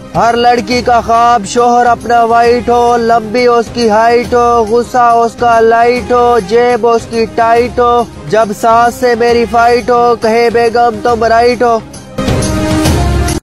हर लड़की का ख्वाब शोहर अपना वाइट हो, लंबी उसकी हाइट हो, गुस्सा उसका लाइट हो, जेब उसकी टाइट हो, जब सास से मेरी फाइट हो, कहे बेगम तुम राइट हो।